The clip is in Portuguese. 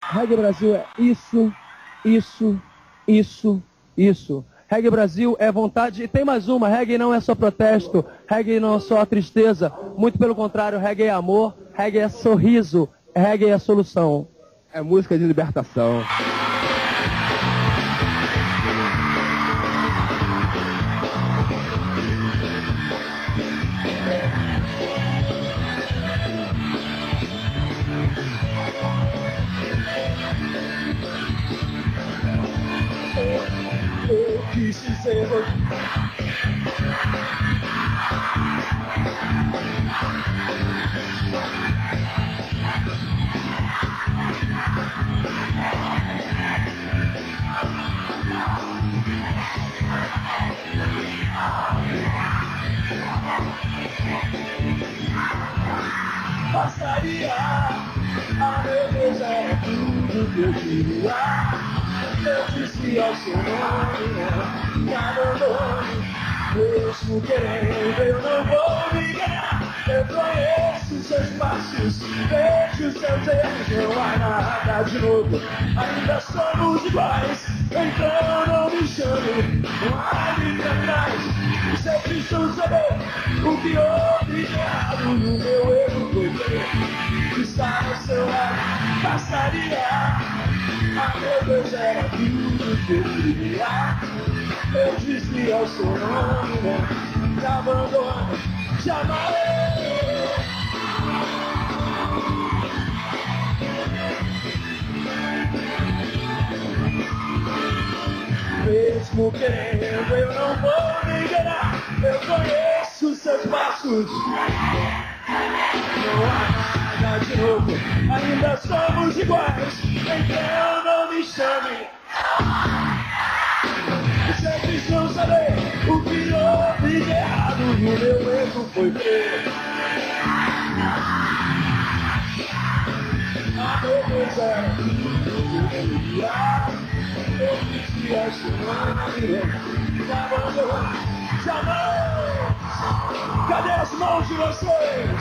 Reggae Brasil é isso, isso, isso, isso. Reggae Brasil é vontade. E tem mais uma, reggae não é só protesto, reggae não é só tristeza. Muito pelo contrário, reggae é amor, reggae é sorriso, reggae é solução. É música de libertação. Eu quis dizer passaria, a meu Deus era tudo que eu queria. Eu disse ao seu nome, me abandone, mesmo querendo, eu não vou me enganar. Eu conheço seus passos, vejo seus erros, não há nada de novo, ainda somos iguais. Então não me chame, não há de pra trás. Você precisa saber o que houve de errado, no meu erro foi ver, estar ao seu lado, passaria. Ah, meu Deus, era tudo que eu queria. Eu disse ao seu nome, me abandone, jamais. Mesmo querendo, eu não vou me enganar. Eu conheço seus passos, não há nada de novo, ainda somos iguais. Então não me chame, vocês precisam saber o que houve de errado, no meu erro foi ver. A meu Deus era tudo que eu queria. Eu disse a seu nome, me abandone, jamais. Cadê as mãos de vocês?